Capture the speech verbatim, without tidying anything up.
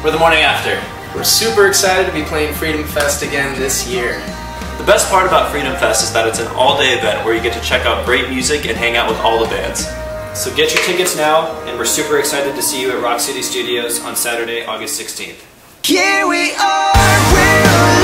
We're the morning after. We're super excited to be playing Freedom Fest again this year. The best part about Freedom Fest is that it's an all-day event where you get to check out great music and hang out with all the bands. So get your tickets now, and we're super excited to see you at Rock City Studios on Saturday, August sixteenth. Here we are, we're